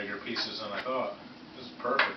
bigger pieces than I thought. This is perfect.